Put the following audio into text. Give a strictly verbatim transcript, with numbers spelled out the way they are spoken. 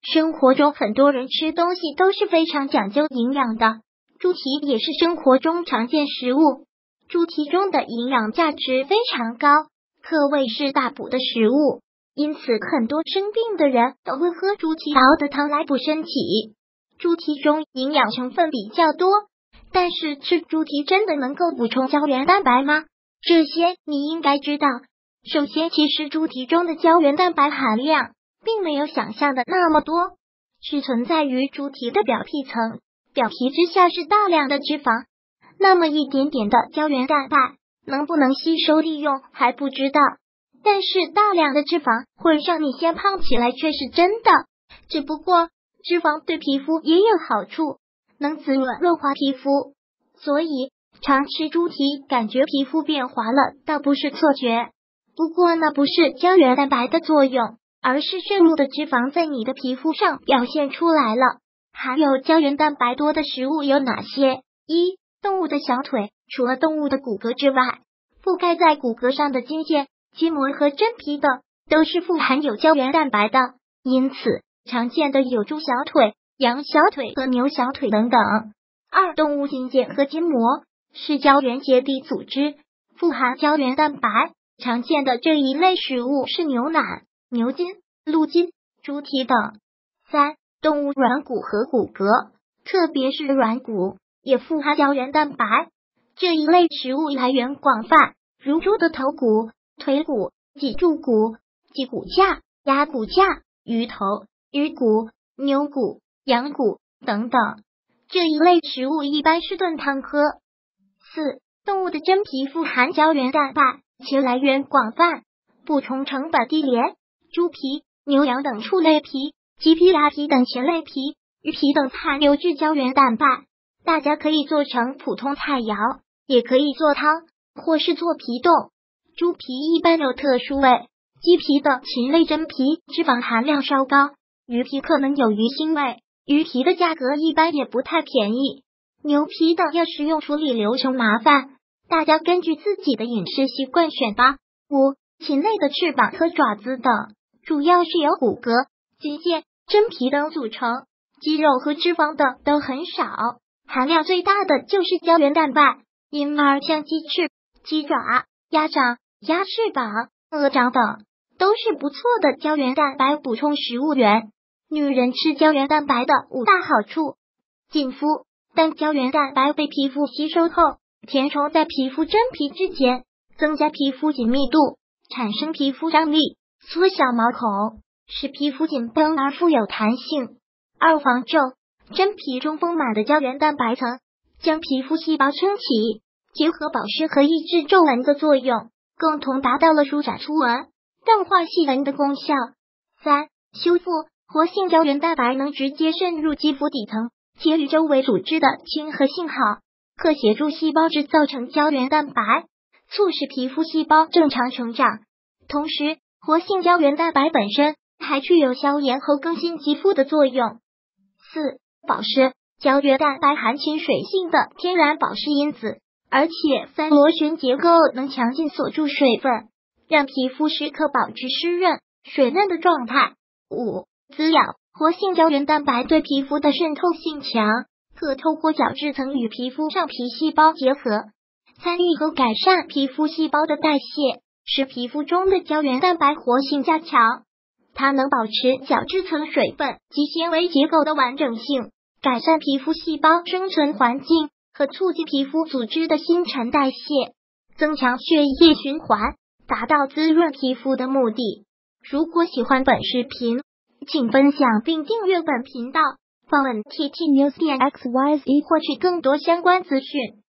生活中很多人吃东西都是非常讲究营养的，猪蹄也是生活中常见食物。猪蹄中的营养价值非常高，可谓是大补的食物，因此很多生病的人都会喝猪蹄熬的汤来补身体。猪蹄中营养成分比较多，但是吃猪蹄真的能够补充胶原蛋白吗？这些你应该知道。首先，其实猪蹄中的胶原蛋白含量并没有想象的那么多，只存在于猪蹄的表皮层，表皮之下是大量的脂肪，那么一点点的胶原蛋白能不能吸收利用还不知道，但是大量的脂肪会让你先胖起来却是真的，只不过脂肪对皮肤也有好处，能滋润润滑皮肤，所以常吃猪蹄感觉皮肤变滑了倒不是错觉。不过那不是胶原蛋白的作用，而是摄入的脂肪在你的皮肤上表现出来了。含有胶原蛋白多的食物有哪些？一、动物的小腿，除了动物的骨骼之外，覆盖在骨骼上的筋腱、筋膜和真皮等都是富含有胶原蛋白的，因此常见的有猪小腿、羊小腿和牛小腿等等。二、动物筋腱和筋膜是胶原结缔组织，富含胶原蛋白，常见的这一类食物是牛奶、牛筋、鹿筋、猪蹄等。三、动物软骨和骨骼，特别是软骨也富含胶原蛋白，这一类食物来源广泛，如猪的头骨、腿骨、脊柱骨、脊骨架、鸭骨架、鱼头、鱼骨、牛骨、羊骨等等，这一类食物一般是炖汤喝。四、动物的真皮富含胶原蛋白，其来源广泛，补充成本低廉，猪皮、牛羊等畜类皮、鸡皮、鸭皮等禽类皮、鱼皮等含有质胶原蛋白，大家可以做成普通菜肴，也可以做汤或是做皮冻。猪皮一般有特殊味，鸡皮等禽类真皮脂肪含量稍高，鱼皮可能有鱼腥味，鱼皮的价格一般也不太便宜。牛皮等要食用处理流程麻烦，大家根据自己的饮食习惯选吧。五、禽类的翅膀和爪子等，主要是由骨骼、筋腱、真皮等组成，肌肉和脂肪等都很少，含量最大的就是胶原蛋白，因而像鸡翅、鸡爪、鸭掌、鸭翅膀、鹅掌等都是不错的胶原蛋白补充食物源。女人吃胶原蛋白的五大好处：紧肤，当胶原蛋白被皮肤吸收后，填充在皮肤真皮之间，增加皮肤紧密度，产生皮肤张力，缩小毛孔，使皮肤紧绷而富有弹性。二、防皱，真皮中丰满的胶原蛋白层将皮肤细胞撑起，结合保湿和抑制皱纹的作用，共同达到了舒展粗纹、淡化细纹的功效。三、修复，活性胶原蛋白能直接渗入肌肤底层，且与周围组织的亲和性好，可协助细胞质造成胶原蛋白，促使皮肤细胞正常成长。同时，活性胶原蛋白本身还具有消炎和更新肌肤的作用。四、保湿，胶原蛋白含亲水性的天然保湿因子，而且三螺旋结构能强劲锁住水分，让皮肤时刻保持湿润、水嫩的状态。五、滋养，活性胶原蛋白对皮肤的渗透性强，可透过角质层与皮肤上皮细胞结合，参与和改善皮肤细胞的代谢，使皮肤中的胶原蛋白活性加强。它能保持角质层水分及纤维结构的完整性，改善皮肤细胞生存环境和促进皮肤组织的新陈代谢，增强血液循环，达到滋润皮肤的目的。如果喜欢本视频，请分享并订阅本频道，访问 T T News 点 X Y Z 获取更多相关资讯。